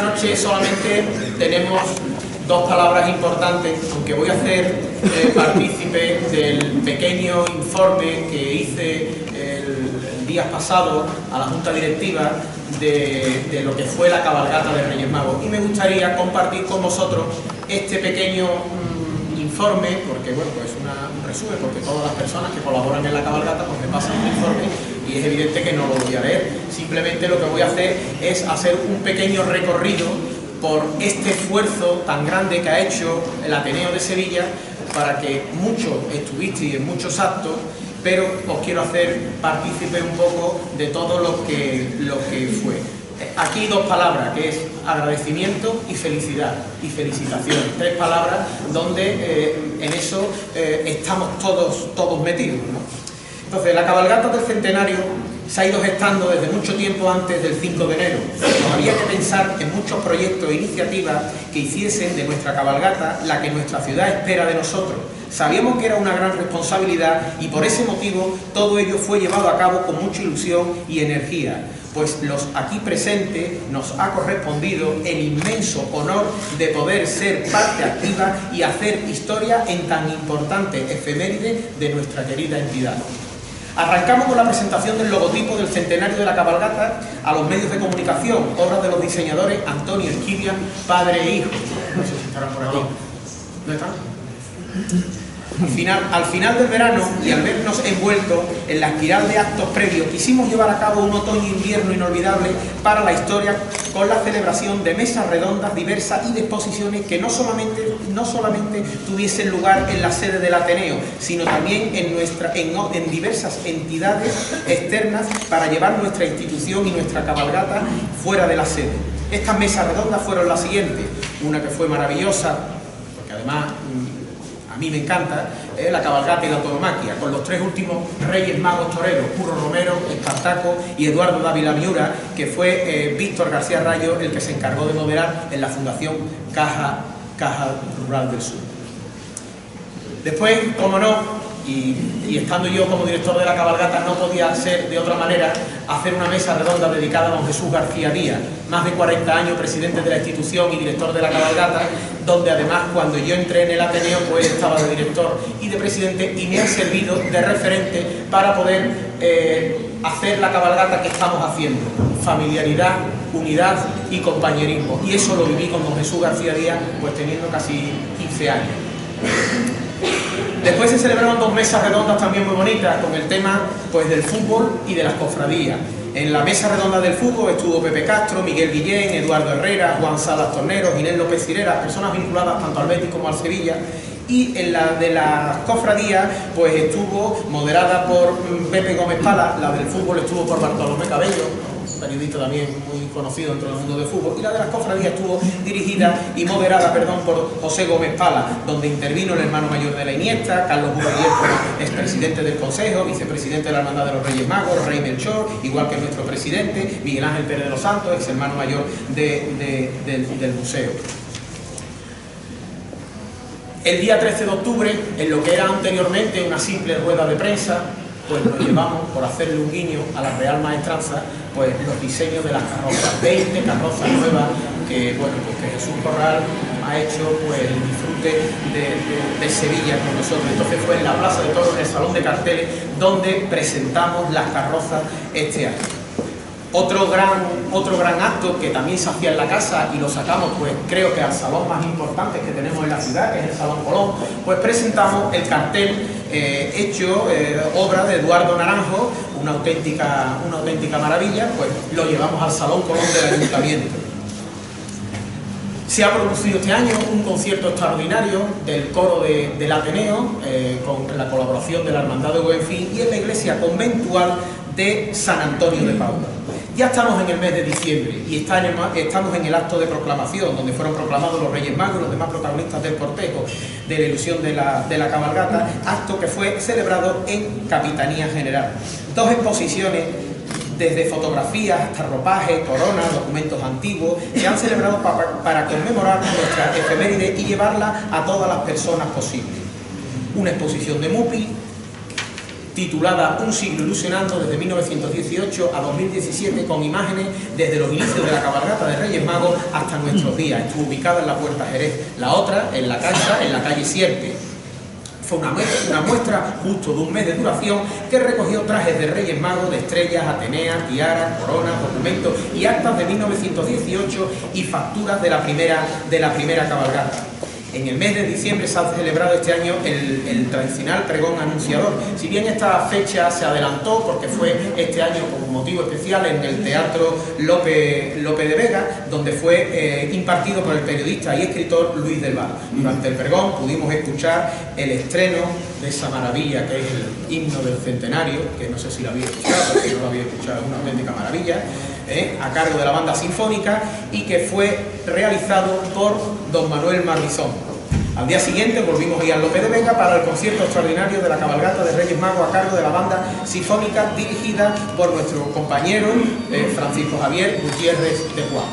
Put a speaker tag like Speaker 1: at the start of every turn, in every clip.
Speaker 1: noche solamente tenemos dos palabras importantes, aunque voy a hacer partícipe del pequeño informe que hice el día pasado a la Junta Directiva de lo que fue la cabalgata de Reyes Magos, y me gustaría compartir con vosotros este pequeño informe, porque bueno, pues es un resumen, porque todas las personas que colaboran en la cabalgata pues me pasan un informe y es evidente que no lo voy a leer. Simplemente lo que voy a hacer es hacer un pequeño recorrido por este esfuerzo tan grande que ha hecho el Ateneo de Sevilla, para que muchos estuvisteis en muchos actos, pero os quiero hacer partícipe un poco de todo lo que fue. Aquí dos palabras, que es agradecimiento y felicidad y felicitaciones. Tres palabras donde en eso estamos todos metidos, ¿no? Entonces, la cabalgata del centenario se ha ido gestando desde mucho tiempo antes del 5 de enero. Había que pensar en muchos proyectos e iniciativas que hiciesen de nuestra cabalgata la que nuestra ciudad espera de nosotros. Sabíamos que era una gran responsabilidad y por ese motivo todo ello fue llevado a cabo con mucha ilusión y energía, pues los aquí presentes nos ha correspondido el inmenso honor de poder ser parte activa y hacer historia en tan importante efeméride de nuestra querida entidad. Arrancamos con la presentación del logotipo del centenario de la cabalgata a los medios de comunicación, obra de los diseñadores Antonio Esquivia, padre e hijo. No sé si estarán por aquí. ¿Dónde están? Al final del verano, y al vernos envueltos en la espiral de actos previos, quisimos llevar a cabo un otoño-invierno inolvidable para la historia, con la celebración de mesas redondas diversas y de exposiciones que no solamente tuviesen lugar en la sede del Ateneo, sino también en diversas entidades externas, para llevar nuestra institución y nuestra cabalgata fuera de la sede. Estas mesas redondas fueron las siguientes: una que fue maravillosa, porque además a mí me encanta, la cabalgata y la tauromaquia, con los tres últimos Reyes Magos toreros, Curro Romero, Espartaco y Eduardo Dávila Miura, que fue Víctor García Rayo el que se encargó de moderar en la Fundación Caja Rural del Sur. Después, como no, y estando yo como director de la cabalgata, no podía ser de otra manera, hacer una mesa redonda dedicada a don Jesús García Díaz, más de 40 años presidente de la institución y director de la cabalgata, donde además cuando yo entré en el Ateneo pues estaba de director y de presidente, y me ha servido de referente para poder hacer la cabalgata que estamos haciendo: familiaridad, unidad y compañerismo. Y eso lo viví con don Jesús García Díaz, pues teniendo casi 15 años. Después se celebraron dos mesas redondas también muy bonitas, con el tema pues del fútbol y de las cofradías. En la mesa redonda del fútbol estuvo Pepe Castro, Miguel Guillén, Eduardo Herrera, Juan Salas Tornero, Ginés López Cirera, personas vinculadas tanto al Betis como al Sevilla. Y en la de las cofradías pues estuvo moderada por Pepe Gómez Pala, la del fútbol estuvo por Bartolomé Cabello, periodista también muy conocido dentro del mundo del fútbol, y la de las cofradías estuvo dirigida y moderada, por José Gómez Pala, donde intervino el hermano mayor de la Iniesta, Carlos Burguillet, expresidente del Consejo, vicepresidente de la Hermandad de los Reyes Magos, Rey Melchor, igual que nuestro presidente, Miguel Ángel Pérez de los Santos, ex hermano mayor del museo. El día 13 de octubre, en lo que era anteriormente una simple rueda de prensa, pues nos llevamos, por hacerle un guiño a la Real Maestranza, pues los diseños de las carrozas, 20 carrozas nuevas que, bueno, pues que Jesús Corral ha hecho pues el disfrute de Sevilla con nosotros. Entonces fue en la Plaza de Toros, en el Salón de Carteles, donde presentamos las carrozas este año. Otro gran acto que también se hacía en la casa, y lo sacamos pues creo que al salón más importante que tenemos en la ciudad, que es el Salón Colón, pues presentamos el cartel hecho, obra de Eduardo Naranjo, una auténtica maravilla, pues lo llevamos al Salón Colón del Ayuntamiento. Se ha producido este año un concierto extraordinario del coro del Ateneo, con la colaboración de la Hermandad de Buen Fin, y en la iglesia conventual de San Antonio de Padua. Ya estamos en el mes de diciembre y estamos en el acto de proclamación, donde fueron proclamados los Reyes Magos y los demás protagonistas del cortejo de la ilusión de la cabalgata, acto que fue celebrado en Capitanía General. Dos exposiciones, desde fotografías hasta ropajes, coronas, documentos antiguos, se han celebrado para conmemorar nuestra efeméride y llevarla a todas las personas posibles. Una exposición de MUPI, titulada Un siglo ilusionando desde 1918 a 2017, con imágenes desde los inicios de la cabalgata de Reyes Magos hasta nuestros días. Estuvo ubicada en la Puerta Jerez. La otra en la Caixa, en la calle Sierpe. Fue una muestra justo de un mes de duración que recogió trajes de Reyes Magos, de estrellas, Atenea, tiaras, coronas, documentos y actas de 1918 y facturas de la primera cabalgata. En el mes de diciembre se ha celebrado este año el tradicional pregón anunciador. Si bien esta fecha se adelantó porque fue este año como motivo especial en el Teatro Lope de Vega, donde fue impartido por el periodista y escritor Luis del Val. Durante el pregón pudimos escuchar el estreno de esa maravilla que es el himno del centenario, que no sé si lo había escuchado, porque yo lo había escuchado, es una auténtica maravilla, a cargo de la banda sinfónica, y que fue realizado por don Manuel Marrizón. Al día siguiente volvimos a ir al Lope de Vega para el concierto extraordinario de la cabalgata de Reyes Magos a cargo de la banda sinfónica dirigida por nuestro compañero Francisco Javier Gutiérrez de Juan.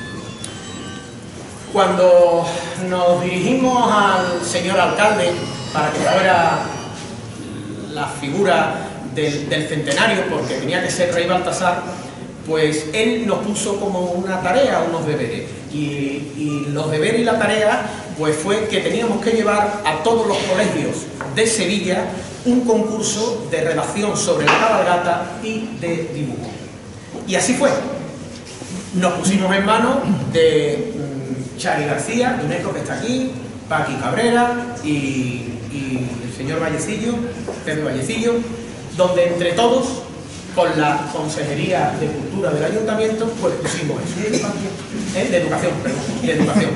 Speaker 1: Cuando nos dirigimos al señor alcalde para que fuera la figura del centenario, porque tenía que ser Rey Baltasar, pues él nos puso como una tarea, unos deberes. Y los deberes y la tarea pues fue que teníamos que llevar a todos los colegios de Sevilla un concurso de redacción sobre la cabalgata y de dibujo. Y así fue. Nos pusimos en manos de Chari García, UNESCO, que está aquí, Paqui Cabrera y el señor Vallecillo, Pedro Vallecillo, donde entre todos, con la Consejería de Cultura del Ayuntamiento, pues pusimos eso. De educación, perdón, de educación.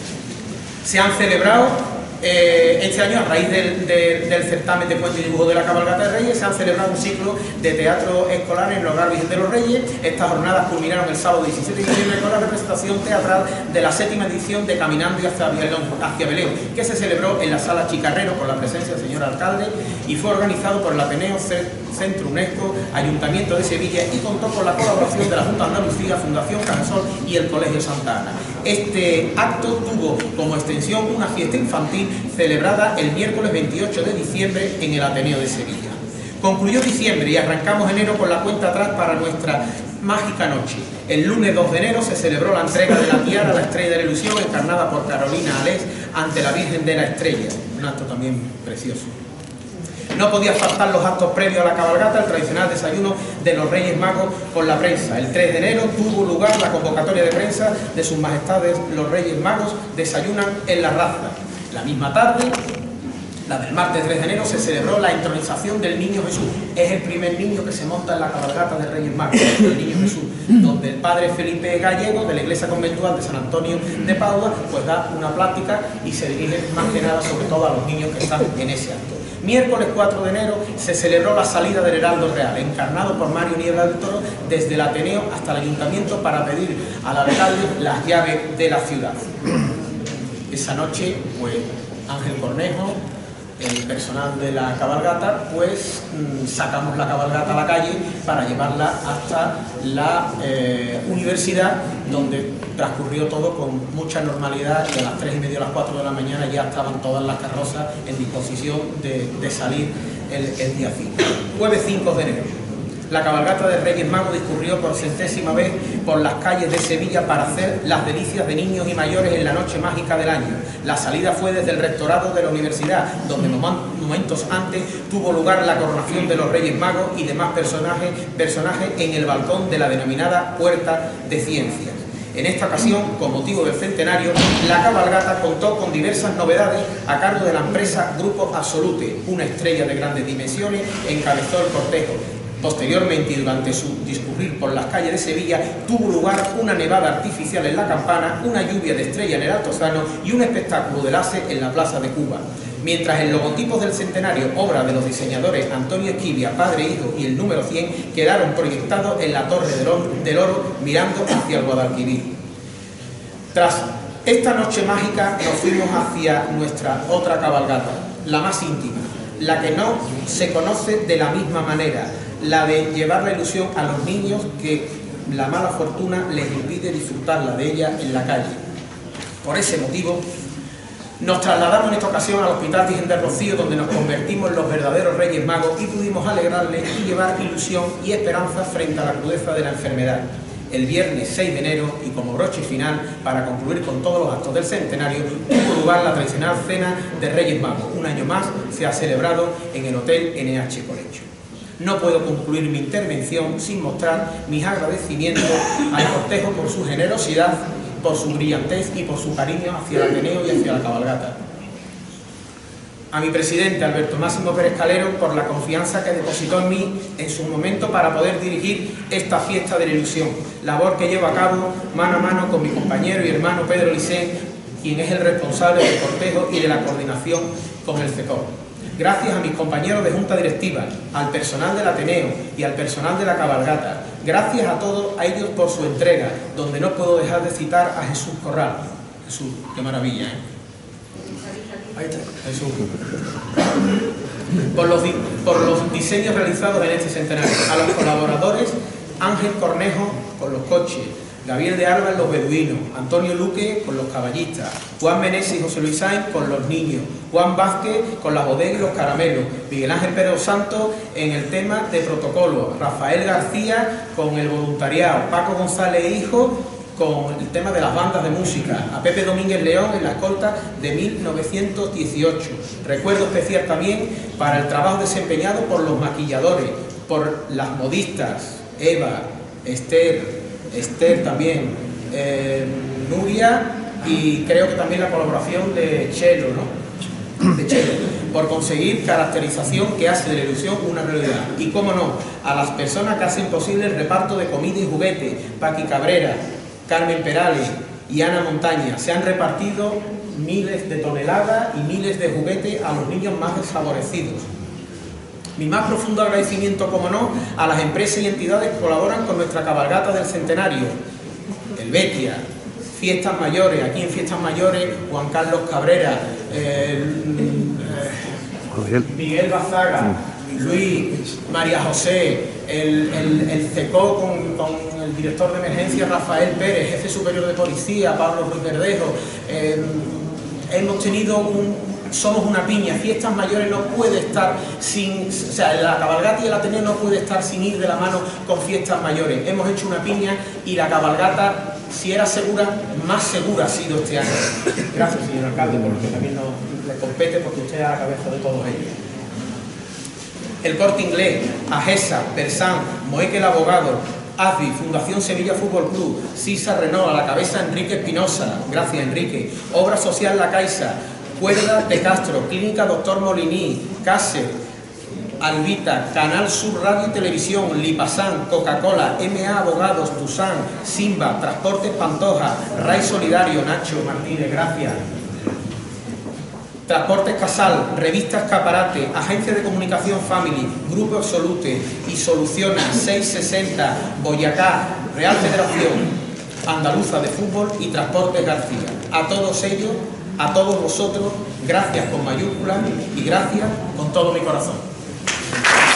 Speaker 1: Se han celebrado este año, a raíz del certamen de cuento y dibujo de la cabalgata de Reyes, se han celebrado un ciclo de teatro escolar en el Hogar Virgen de los Reyes. Estas jornadas culminaron el sábado 17 de diciembre con la representación teatral de la 7ª edición de Caminando hacia Belén, que se celebró en la Sala Chicarrero con la presencia del señor alcalde y fue organizado por el Ateneo Centro UNESCO, Ayuntamiento de Sevilla, y contó con la colaboración de la Junta de Andalucía, Fundación Cajasol y el Colegio Santa Ana. Este acto tuvo como extensión una fiesta infantil celebrada el miércoles 28 de diciembre en el Ateneo de Sevilla. Concluyó diciembre y arrancamos enero con la cuenta atrás para nuestra mágica noche. El lunes 2 de enero se celebró la entrega de la tiara, la Estrella de la Ilusión, encarnada por Carolina Alés ante la Virgen de la Estrella. Un acto también precioso. No podía faltar los actos previos a la cabalgata, el tradicional desayuno de los Reyes Magos con la prensa. El 3 de enero tuvo lugar la convocatoria de prensa de sus majestades los Reyes Magos desayunan en la Raza. La misma tarde, la del martes 3 de enero, se celebró la entronización del Niño Jesús. Es el primer niño que se monta en la cabalgata de Reyes Magos, el Niño Jesús, donde el padre Felipe Gallego, de la iglesia conventual de San Antonio de Padua, pues da una plática y se dirige más que nada sobre todo a los niños que están en ese acto. Miércoles 4 de enero se celebró la salida del Heraldo Real, encarnado por Mario Niebla del Toro, desde el Ateneo hasta el Ayuntamiento para pedir al alcalde las llaves de la ciudad. Esa noche, pues, Ángel Cornejo, el personal de la cabalgata, pues sacamos la cabalgata a la calle para llevarla hasta la universidad, donde transcurrió todo con mucha normalidad, y a las 3:30 a las 4 de la mañana ya estaban todas las carrozas en disposición de salir el día 5. Jueves 5 de enero. La cabalgata de Reyes Magos discurrió por 100ª vez por las calles de Sevilla para hacer las delicias de niños y mayores en la noche mágica del año. La salida fue desde el rectorado de la universidad, donde momentos antes tuvo lugar la coronación de los Reyes Magos y demás personajes en el balcón de la denominada Puerta de Ciencias. En esta ocasión, con motivo del centenario, la cabalgata contó con diversas novedades a cargo de la empresa Grupo Absolute. Una estrella de grandes dimensiones encabezó el cortejo. Posteriormente, y durante su discurrir por las calles de Sevilla, tuvo lugar una nevada artificial en la Campana, una lluvia de estrella en el Altozano y un espectáculo de láser en la Plaza de Cuba. Mientras el logotipo del centenario, obra de los diseñadores Antonio Esquivia, padre e hijo, y el número 100, quedaron proyectados en la Torre del Oro, mirando hacia el Guadalquivir. Tras esta noche mágica, nos fuimos hacia nuestra otra cabalgata, la más íntima, la que no se conoce de la misma manera, la de llevar la ilusión a los niños que la mala fortuna les impide disfrutarla de ella en la calle. Por ese motivo, Nos trasladamos en esta ocasión al Hospital Virgen del Rocío, donde nos convertimos en los verdaderos Reyes Magos y pudimos alegrarle y llevar ilusión y esperanza frente a la crudeza de la enfermedad. El viernes 6 de enero, y como broche final, para concluir con todos los actos del centenario, tuvo lugar la tradicional cena de Reyes Magos. Un año más se ha celebrado en el Hotel NH Colegio. No puedo concluir mi intervención sin mostrar mis agradecimientos al cortejo por su generosidad, por su brillantez y por su cariño hacia el Ateneo y hacia la cabalgata. A mi presidente, Alberto Máximo Pérez Calero, por la confianza que depositó en mí en su momento para poder dirigir esta fiesta de la ilusión, labor que llevo a cabo mano a mano con mi compañero y hermano Pedro Licén, quien es el responsable del cortejo y de la coordinación con el CECOR. Gracias a mis compañeros de junta directiva, al personal del Ateneo y al personal de la cabalgata. Gracias a todos a ellos por su entrega, donde no puedo dejar de citar a Jesús Corral. Jesús, qué maravilla, ¿eh? Ahí está, Jesús. Por los diseños realizados en este centenario. A los colaboradores, Ángel Cornejo con los coches, Gabriel de Alba en los beduinos, Antonio Luque con los caballistas, Juan Meneses y José Luis Sáenz con los niños, Juan Vázquez con las bodegas y los caramelos, Miguel Ángel Pérez Santos en el tema de protocolo, Rafael García con el voluntariado, Paco González Hijo con el tema de las bandas de música, a Pepe Domínguez León en la escolta de 1918. Recuerdo especial también para el trabajo desempeñado por los maquilladores, por las modistas, Eva, Esther también, Nuria, y creo que también la colaboración de Chelo, ¿no? De Chelo, por conseguir caracterización que hace de la ilusión una realidad. Y cómo no, a las personas que hacen posible el reparto de comida y juguete, Paqui Cabrera, Carmen Perales y Ana Montaña. Se han repartido miles de toneladas y miles de juguetes a los niños más desfavorecidos. Mi más profundo agradecimiento, como no, a las empresas y entidades que colaboran con nuestra cabalgata del centenario. El Betia, Fiestas Mayores, aquí en Fiestas Mayores, Juan Carlos Cabrera, Miguel Bazaga, Luis, María José, el CECO con el director de emergencia Rafael Pérez, jefe superior de policía, Pablo Ruiz Verdejo. Hemos tenido somos una piña. Fiestas Mayores no puede estar sin, o sea, la cabalgata y el Ateneo no puede estar sin ir de la mano con Fiestas Mayores. Hemos hecho una piña y la cabalgata, si era segura, más segura ha sido este año. Gracias, señor alcalde, porque también le compete, porque usted es a la cabeza de todos ellos. El Corte Inglés, AGESA, Persan, Moeque el Abogado, AFI, Fundación Sevilla Fútbol Club, Sisa Renault, a la cabeza Enrique Espinosa, gracias Enrique, Obra Social La Caixa, Cuerda de Castro, Clínica Doctor Moliní, Cáceres, Albita, Canal Sur Radio y Televisión, Lipasan, Coca-Cola, MA Abogados, Tusan, Simba, Transportes Pantoja, RAI Solidario, Nacho Martínez, gracias. Transportes Casal, Revista Escaparate, Agencia de Comunicación Family, Grupo Absolute y Soluciones 660, Boyacá, Real Federación Andaluza de Fútbol y Transportes García. A todos ellos, a todos vosotros, gracias con mayúsculas y gracias con todo mi corazón.